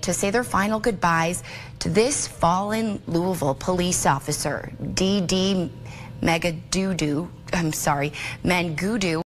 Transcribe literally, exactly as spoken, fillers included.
to say their final goodbyes to this fallen Louisville police officer, Deedee Megadoodoo. I'm sorry, Megadoodoo.